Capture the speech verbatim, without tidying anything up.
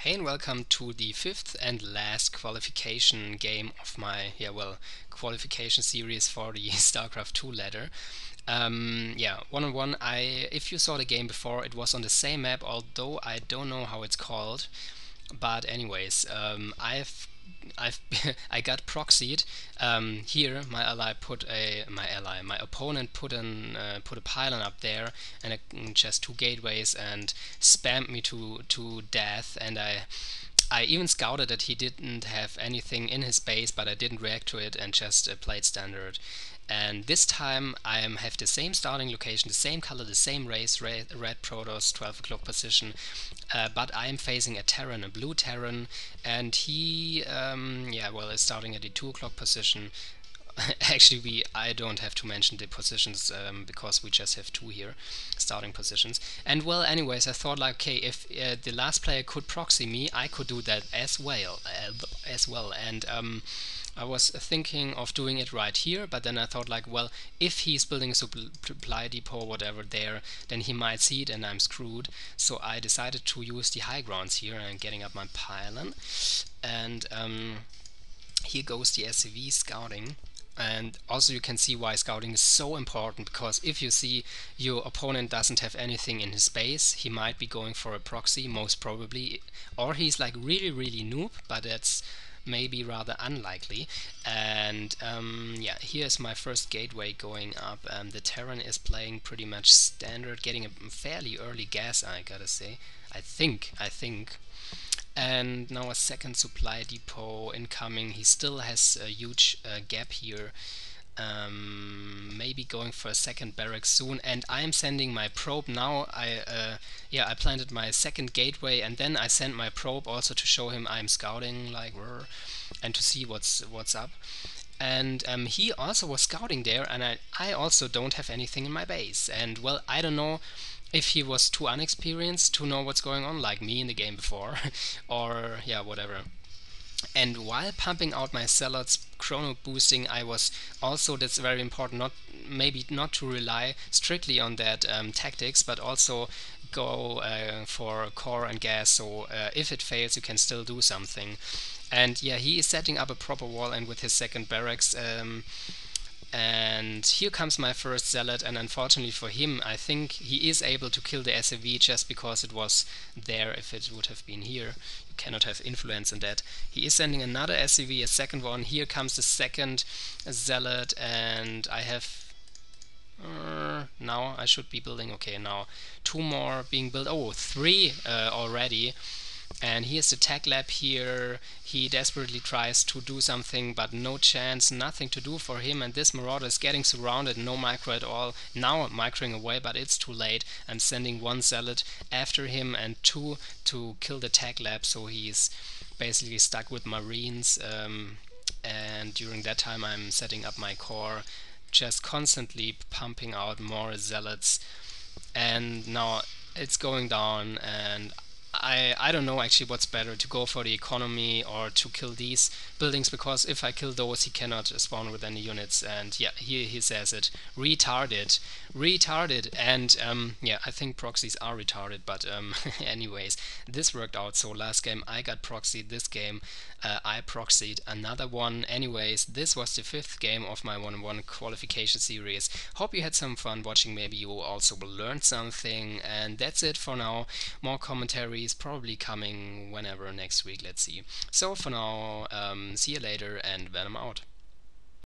Hey and welcome to the fifth and last qualification game of my, yeah, well, qualification series for the StarCraft two ladder. Um, yeah, one on one. I, if you saw the game before, it was on the same map, although I don't know how it's called. But anyways, um, I've I've I got proxied. Um, here, my ally put a my ally, my opponent put an uh, put a pylon up there and a, just two gateways and spammed me to to death. And I I even scouted that he didn't have anything in his base, but I didn't react to it and just uh, played standard. And this time I have the same starting location, the same color, the same race, red, red Protoss, twelve o'clock position, uh, but I am facing a Terran, a blue Terran, and he, um, yeah, well, is starting at the two o'clock position. Actually, we I don't have to mention the positions um, because we just have two here, starting positions. And well, anyways, I thought like, okay, if uh, the last player could proxy me, I could do that as well, uh, as well. And um, I was thinking of doing it right here, but then I thought like, well, if he's building a supply depot or whatever there, then he might see it and I'm screwed. So I decided to use the high grounds here and getting up my pylon. And um, here goes the S C V scouting. And also you can see why scouting is so important, because if you see your opponent doesn't have anything in his base, he might be going for a proxy, most probably, or he's like really really noob, but that's maybe rather unlikely. And um, yeah, here's my first gateway going up. Um, the Terran is playing pretty much standard, getting a fairly early gas, I gotta say. I think, I think. And now a second supply depot incoming. He still has a huge uh, gap here. Um, maybe going for a second barracks soon, and I'm sending my probe now. I uh, yeah, I planted my second gateway, and then I sent my probe also to show him I'm scouting, like, and to see what's what's up. And um, he also was scouting there, and I I also don't have anything in my base. And well, I don't know if he was too unexperienced to know what's going on, like me in the game before, or yeah, whatever. And while pumping out my zealots, chrono boosting, I was also, that's very important, not maybe not to rely strictly on that um, tactics, but also go uh, for core and gas, so uh, if it fails you can still do something. And yeah, he is setting up a proper wall, and with his second barracks, um, and here comes my first zealot, and unfortunately for him, I think he is able to kill the S A V just because it was there. If it would have been here, you cannot have influence in that. He is sending another S A V, a second one. Here comes the second zealot, and I have uh, now I should be building, okay, now two more being built. Oh, three uh, already. And here's the tech lab here. He desperately tries to do something, but no chance, nothing to do for him. And this Marauder is getting surrounded, no micro at all. Now microing away, but it's too late. I'm sending one zealot after him and two to kill the tech lab, so he's basically stuck with Marines. Um, and during that time I'm setting up my core, just constantly pumping out more zealots. And now it's going down, and I, I don't know actually what's better, to go for the economy or to kill these buildings, because if I kill those he cannot spawn with any units. And yeah, here he says it, retarded, retarded. And um, yeah, I think proxies are retarded, but um, anyways, this worked out. So last game I got proxied, this game uh, I proxied another one. Anyways, this was the fifth game of my one on one qualification series. Hope you had some fun watching, maybe you also learned something, and that's it for now. More commentaries probably coming whenever next week, let's see. So for now, um, see you later, and Venom out.